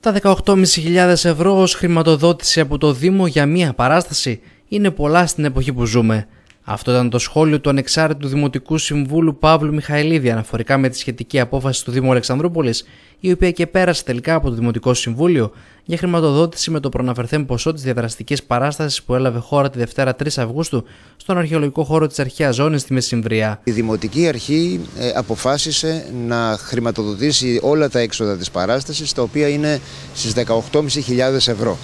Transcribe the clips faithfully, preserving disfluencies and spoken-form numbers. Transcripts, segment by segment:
Τα δεκαοκτώ χιλιάδες πεντακόσια ευρώ ως χρηματοδότηση από το Δήμο για μία παράσταση είναι πολλά στην εποχή που ζούμε. Αυτό ήταν το σχόλιο του ανεξάρτητου Δημοτικού Συμβούλου Παύλου Μιχαηλίδη αναφορικά με τη σχετική απόφαση του Δήμου Αλεξανδρούπολης, η οποία και πέρασε τελικά από το Δημοτικό Συμβούλιο για χρηματοδότηση με το προαναφερθέν ποσό της διαδραστικής παράστασης που έλαβε χώρα τη Δευτέρα τρεις Αυγούστου στον αρχαιολογικό χώρο της Αρχαίας Ζώνης στη Μεσημβρία. Η Δημοτική Αρχή ε, αποφάσισε να χρηματοδοτήσει όλα τα έξοδα της παράστασης, τα οποία είναι στις δεκαοκτώ χιλιάδες πεντακόσια ευρώ.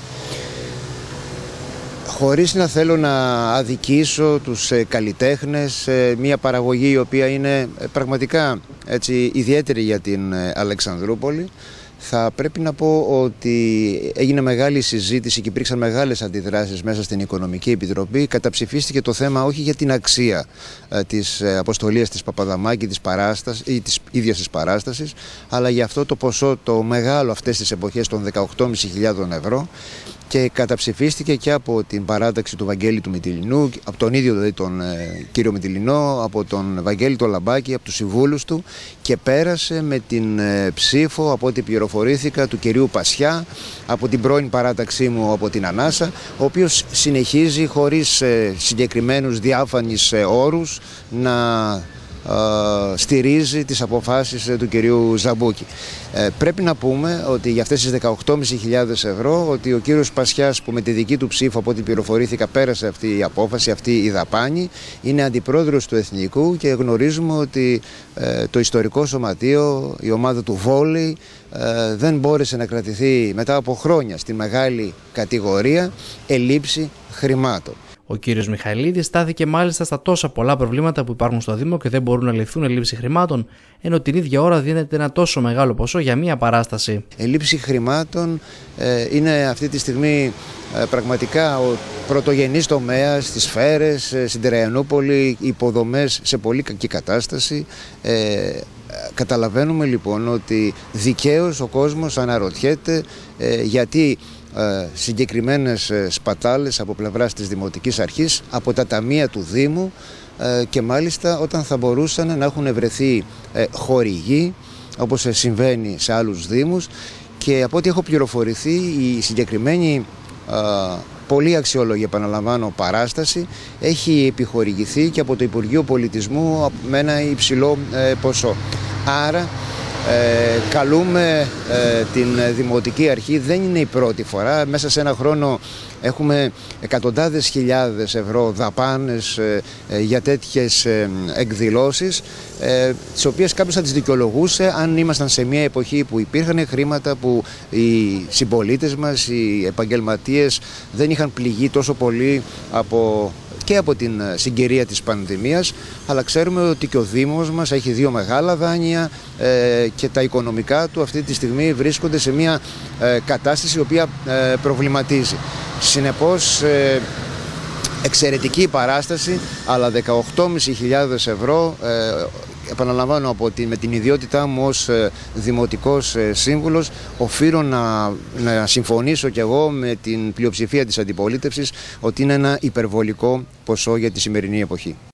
Χωρίς να θέλω να αδικήσω τους ε, καλλιτέχνες, ε, μια παραγωγή η οποία είναι ε, πραγματικά έτσι, ιδιαίτερη για την ε, Αλεξανδρούπολη, θα πρέπει να πω ότι έγινε μεγάλη συζήτηση και υπήρξαν μεγάλες αντιδράσεις μέσα στην Οικονομική Επιτροπή. Καταψηφίστηκε το θέμα όχι για την αξία ε, της ε, αποστολής της Παπαδαμάκη της παράστασης, ή της ίδιας της παράστασης, αλλά για αυτό το ποσό το μεγάλο αυτές τις εποχές των δεκαοκτώ χιλιάδες πεντακόσια ευρώ, και καταψηφίστηκε και από την παράταξη του Βαγγέλη του Μητυλινού, από τον ίδιο δηλαδή τον ε, κύριο Μητυλινό, από τον Βαγγέλη τον Λαμπάκη, από τους συμβούλους του, και πέρασε με την ε, ψήφο, από ό,τι πληροφορήθηκα, του κυρίου Πασιά, από την πρώην παράταξή μου, από την Ανάσα, ο οποίος συνεχίζει χωρίς ε, συγκεκριμένους διάφανείς ε, όρους να Uh, στηρίζει τις αποφάσεις uh, του κυρίου Ζαμπούκη. Uh, πρέπει να πούμε ότι για αυτές τις δεκαοκτώ χιλιάδες πεντακόσια ευρώ, ότι ο κύριος Πασιάς, που με τη δική του ψήφο, από ό,τι πληροφορήθηκα, πέρασε αυτή η απόφαση, αυτή η δαπάνη, είναι αντιπρόεδρος του Εθνικού, και γνωρίζουμε ότι uh, το ιστορικό σωματείο, η ομάδα του βόλεϊ, uh, δεν μπόρεσε να κρατηθεί μετά από χρόνια στη μεγάλη κατηγορία ελλείψη χρημάτων. Ο κύριος Μιχαηλίδης στάθηκε μάλιστα στα τόσα πολλά προβλήματα που υπάρχουν στο Δήμο και δεν μπορούν να λυθούν ελλείψη χρημάτων, ενώ την ίδια ώρα δίνεται ένα τόσο μεγάλο ποσό για μία παράσταση. Ελλείψη χρημάτων ε, είναι αυτή τη στιγμή ε, πραγματικά ο πρωτογενής τομέας, στις σφαίρες, ε, στην Τεραιανούπολη, υποδομές σε πολύ κακή κατάσταση. Ε, καταλαβαίνουμε λοιπόν ότι δικαίως ο κόσμος αναρωτιέται ε, γιατί Ε, συγκεκριμένες ε, σπατάλες από πλευράς της Δημοτικής Αρχής, από τα ταμεία του Δήμου, ε, και μάλιστα όταν θα μπορούσαν να έχουν βρεθεί ε, χορηγοί, όπως ε, συμβαίνει σε άλλους Δήμους, και από ό,τι έχω πληροφορηθεί, η συγκεκριμένη ε, πολύ αξιόλογη, επαναλαμβάνω, παράσταση έχει επιχορηγηθεί και από το Υπουργείο Πολιτισμού με ένα υψηλό ε, ποσό. Άρα Ε, καλούμε ε, την Δημοτική Αρχή, δεν είναι η πρώτη φορά, μέσα σε ένα χρόνο έχουμε εκατοντάδες χιλιάδες ευρώ δαπάνες ε, ε, για τέτοιες ε, εκδηλώσεις, ε, τις οποίες κάποιος θα τις δικαιολογούσε αν ήμασταν σε μια εποχή που υπήρχαν χρήματα, που οι συμπολίτες μας, οι επαγγελματίες δεν είχαν πληγεί τόσο πολύ από και από την συγκυρία της πανδημίας, αλλά ξέρουμε ότι και ο Δήμος μας έχει δύο μεγάλα δάνεια ε, και τα οικονομικά του αυτή τη στιγμή βρίσκονται σε μια ε, κατάσταση η οποία ε, προβληματίζει. Συνεπώς, ε, εξαιρετική παράσταση, αλλά δεκαοκτώ χιλιάδες πεντακόσια ευρώ, ε, επαναλαμβάνω, από την, με την ιδιότητά μου ως ε, δημοτικός ε, σύμβουλος, οφείλω να, να συμφωνήσω κι εγώ με την πλειοψηφία της αντιπολίτευσης ότι είναι ένα υπερβολικό ποσό για τη σημερινή εποχή.